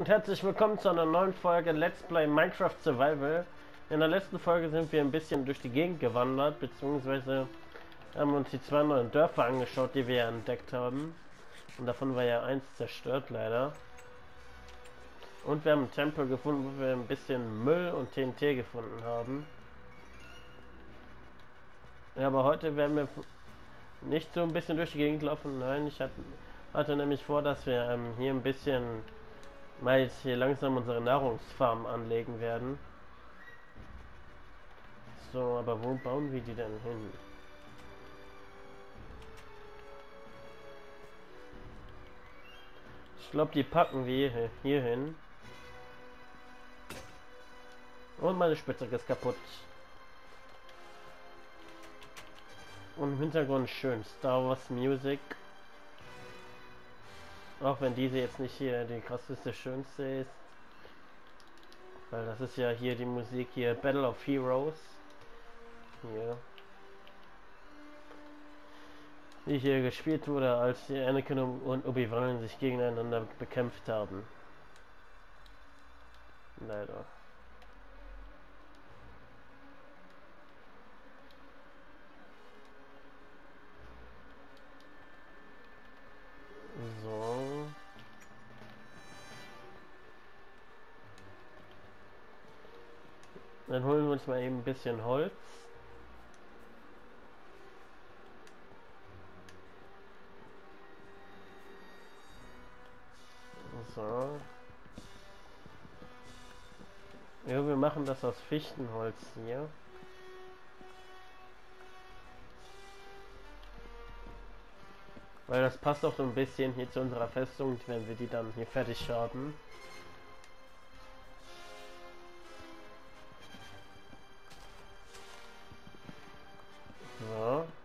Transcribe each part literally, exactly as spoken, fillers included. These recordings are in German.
Und herzlich willkommen zu einer neuen Folge Let's Play Minecraft Survival. In der letzten Folge sind wir ein bisschen durch die Gegend gewandert, beziehungsweise haben uns die zwei neuen Dörfer angeschaut, die wir ja entdeckt haben. Und davon war ja eins zerstört, leider. Und wir haben einen Tempel gefunden, wo wir ein bisschen Müll und T N T gefunden haben. Ja, aber heute werden wir nicht so ein bisschen durch die Gegend laufen. Nein, ich hatte, hatte nämlich vor, dass wir ähm, hier ein bisschen mal jetzt hier langsam unsere Nahrungsfarm anlegen werden. So, aber wo bauen wir die denn hin? Ich glaube, die packen wir hier hin. Und meine Spitzhacke ist kaputt. Und im Hintergrund schön Star Wars Music. Auch wenn diese jetzt nicht hier die krasseste, schönste ist. Weil das ist ja hier die Musik hier, Battle of Heroes. Hier. Die hier gespielt wurde, als die Anakin und Obi-Wan sich gegeneinander bekämpft haben. Leider. So. Dann holen wir uns mal eben ein bisschen Holz. So. Ja, wir machen das aus Fichtenholz hier. Weil das passt auch so ein bisschen hier zu unserer Festung, wenn wir die dann hier fertig haben. So.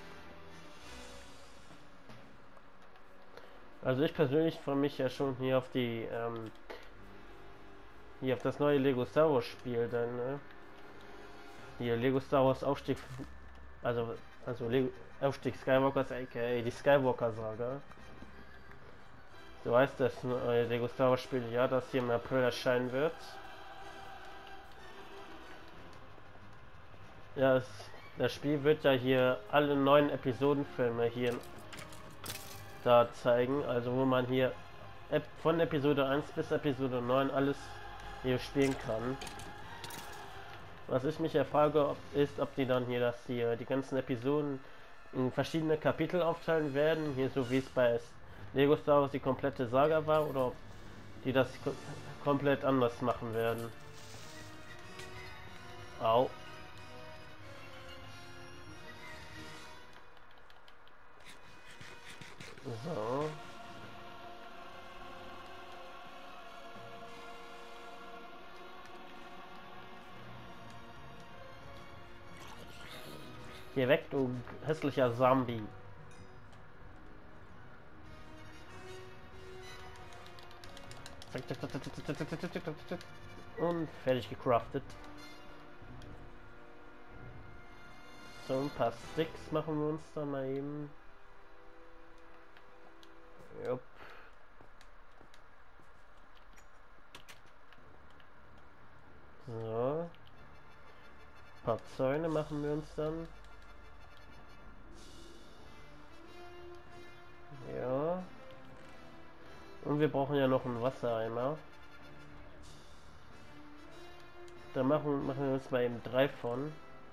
Also ich persönlich freue mich ja schon hier auf die, ähm, hier auf das neue Lego Star Wars Spiel, dann, ne? Hier Lego Star Wars Aufstieg, also, also Lego Aufstieg Skywalkers, aka die Skywalker Saga. So heißt das neue Lego Star Wars Spiel, ja, das hier im April erscheinen wird. Ja, es, das Spiel wird ja hier alle neuen Episodenfilme hier da zeigen, also wo man hier von Episode eins bis Episode neun alles hier spielen kann. Was ich mich ja frage, ob, ist, ob die dann hier das hier die ganzen Episoden in verschiedene Kapitel aufteilen werden, hier so wie es bei Lego Star Wars die komplette Saga war, oder ob die das ko komplett anders machen werden. Au. So. Geh weg, du hässlicher Zombie. Und fertig gecraftet. So, ein paar Sticks machen wir uns da mal eben. Jupp. So. Ein paar Zäune machen wir uns dann. Ja. Und wir brauchen ja noch einen Wassereimer. Da machen, machen wir uns mal eben drei von.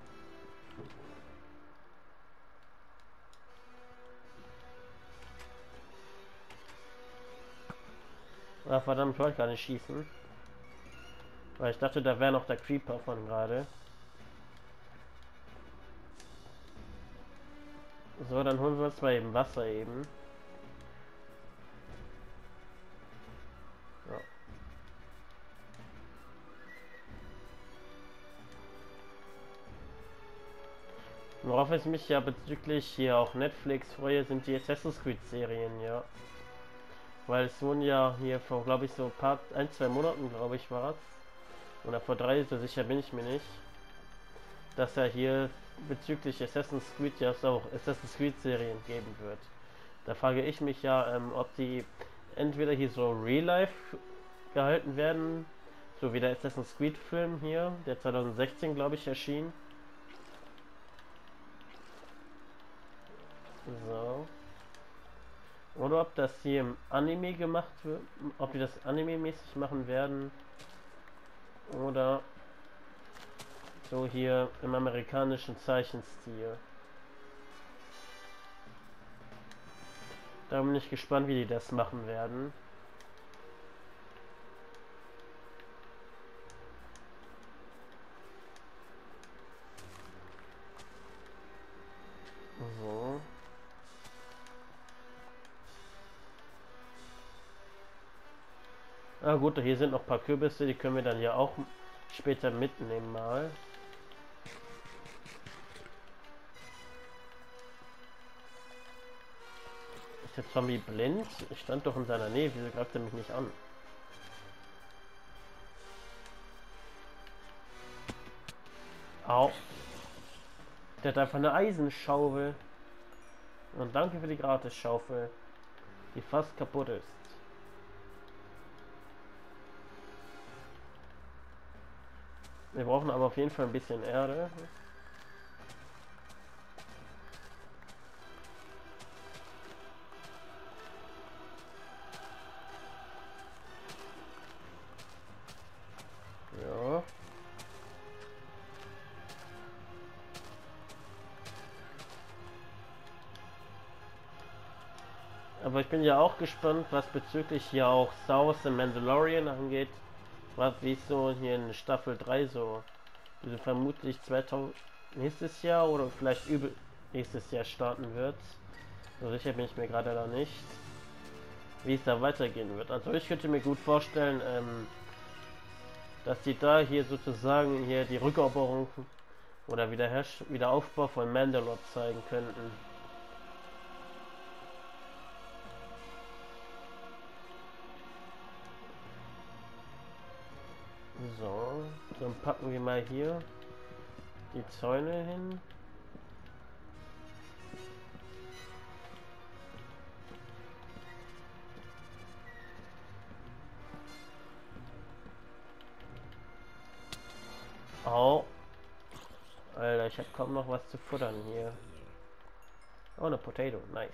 Ah, verdammt, ich wollte gar nicht schießen. Weil ich dachte, da wäre noch der Creeper von gerade. So, dann holen wir uns mal eben Wasser eben. Ja. Worauf ich mich ja bezüglich hier auch Netflix freue, sind die Assassin's Creed Serien, ja. Weil es wurden ja hier vor, glaube ich, so ein paar, ein, zwei Monaten, glaube ich, war es. Oder vor drei, so sicher bin ich mir nicht. Dass er hier bezüglich Assassin's Creed ja auch Assassin's Creed Serien geben wird. Da frage ich mich ja, ähm, ob die entweder hier so Real Life gehalten werden. So wie der Assassin's Creed Film hier, der zwanzig sechzehn glaube ich erschien. So. Oder ob das hier im Anime gemacht wird, ob die das Anime-mäßig machen werden. Oder so hier im amerikanischen Zeichenstil. Da bin ich gespannt, wie die das machen werden. So. Ah gut, hier sind noch ein paar Kürbisse, die können wir dann ja auch später mitnehmen mal. Ist der Zombie blind? Ich stand doch in seiner Nähe, wieso greift er mich nicht an? Au. Der hat einfach eine Eisenschaufel. Und danke für die Gratisschaufel, die fast kaputt ist. Wir brauchen aber auf jeden Fall ein bisschen Erde. Ja. Aber ich bin ja auch gespannt, was bezüglich hier auch South the Mandalorian angeht. Was wie es so hier in Staffel drei so, also vermutlich zweitausend nächstes Jahr oder vielleicht über nächstes Jahr starten wird. So sicher bin ich mir gerade da nicht, wie es da weitergehen wird. Also ich könnte mir gut vorstellen, ähm, dass die da hier sozusagen hier die Rückeroberung oder Wiederherst Wiederaufbau von Mandalore zeigen könnten. So, dann packen wir mal hier die Zäune hin. Au. Alter, ich habe kaum noch was zu futtern hier. Oh, eine Potato, nice.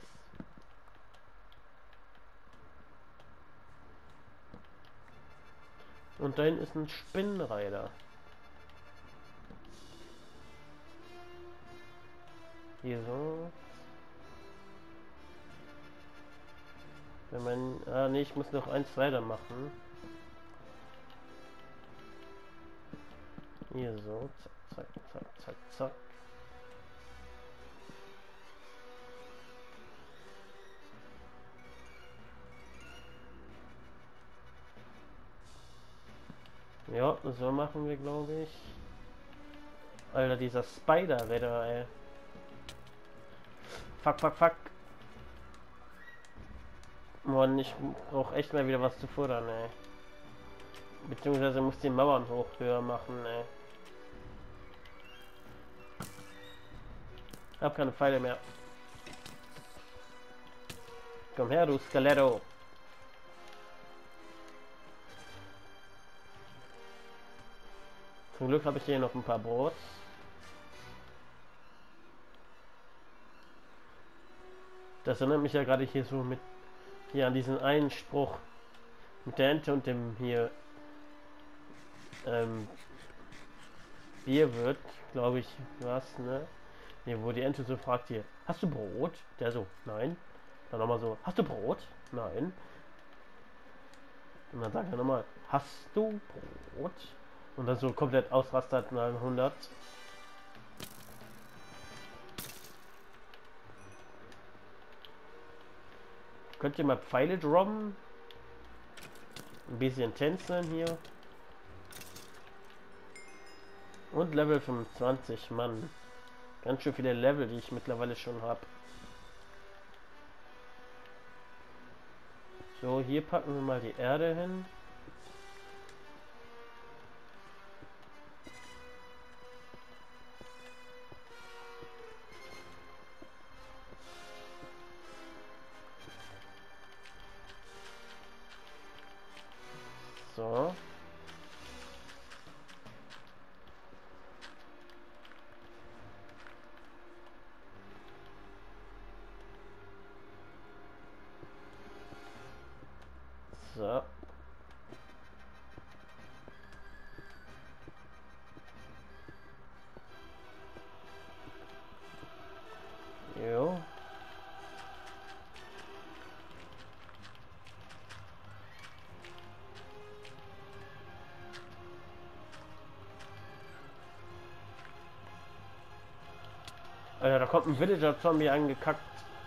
Und da hinten ist ein Spinnenreiter. Hier so. Wenn man. Ah ne, ich muss noch eins weiter machen. Hier so. Zack, zack, zack, zack, zack. Ja, so machen wir, glaube ich. Alter, dieser Spider-Wetter, ey. Fuck, fuck, fuck. Mann, ich brauche echt mal wieder was zu futtern, ey. Beziehungsweise muss die Mauern hoch höher machen, ey. Hab keine Pfeile mehr. Komm her, du Skeletto. Zum Glück habe ich hier noch ein paar Brot. Das erinnert mich ja gerade hier so mit hier an diesen einen Spruch mit der Ente und dem hier ähm, Bierwirt, glaube ich, was, ne? Hier, wo die Ente so fragt hier, hast du Brot? Der so, nein. Dann nochmal so, hast du Brot? Nein. Und dann sagt er nochmal, hast du Brot? Und dann so komplett ausrastet hundert. Könnt ihr mal Pfeile droppen? Ein bisschen tänzeln hier. Und Level fünfundzwanzig, Mann. Ganz schön viele Level, die ich mittlerweile schon habe. So, hier packen wir mal die Erde hin. So. So. Jo. Alter, da kommt ein Villager-Zombie angekackt.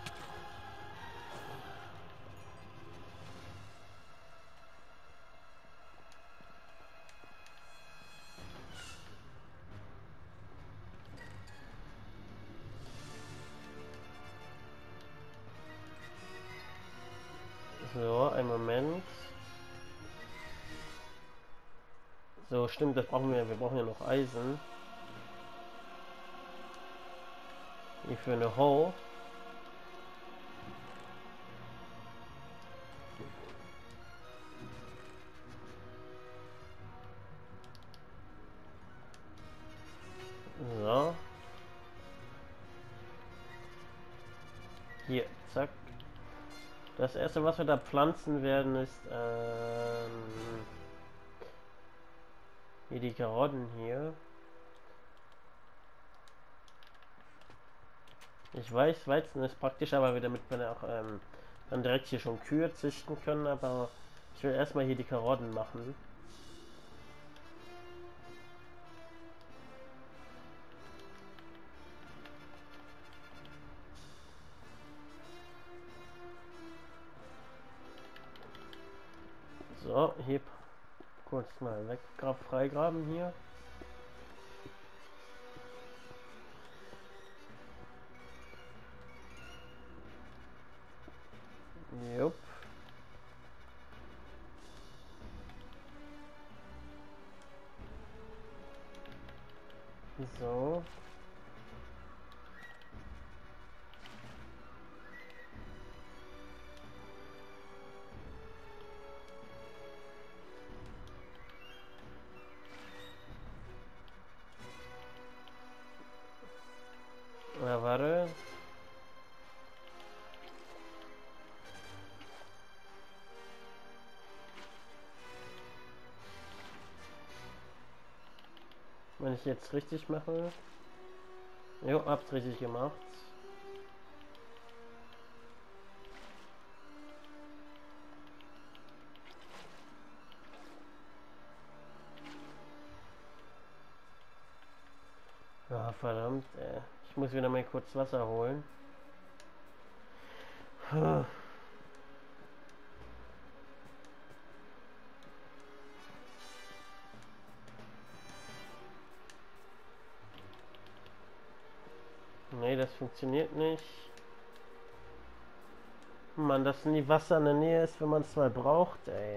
So, einen Moment. So, stimmt, das brauchen wir. Wir brauchen ja noch Eisen. Wie für eine Hoe. So. Hier, zack. Das erste, was wir da pflanzen werden, ist ähm, hier die Karotten hier. Ich weiß, Weizen ist praktisch, aber damit wir auch ähm, dann direkt hier schon Kühe züchten können, aber ich will erstmal hier die Karotten machen. So, hier kurz mal weg, freigraben hier. Jupp. So. Na, warte. Wenn ich jetzt richtig mache. Jo, hab's richtig gemacht. Ja, verdammt, ey. Ich muss wieder mal kurz Wasser holen. Puh. Nee, das funktioniert nicht. Mann, dass nie Wasser in der Nähe ist, wenn man es mal braucht, ey.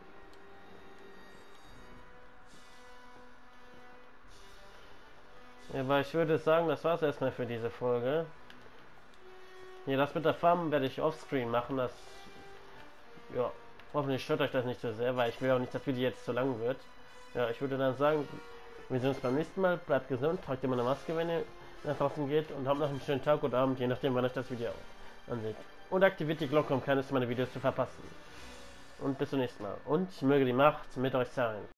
Ja, aber ich würde sagen, das war's erstmal für diese Folge. Hier, das mit der Farm werde ich offscreen machen, das... Ja, hoffentlich stört euch das nicht so sehr, weil ich will auch nicht, dass das Video jetzt zu lang wird. Ja, ich würde dann sagen, wir sehen uns beim nächsten Mal. Bleibt gesund, tragt immer eine Maske, wenn ihr nach draußen geht und habt noch einen schönen Tag oder Abend, je nachdem, wann euch das Video ansieht. Und aktiviert die Glocke, um keines meiner Videos zu verpassen. Und bis zum nächsten Mal. Und möge die Macht mit euch sein.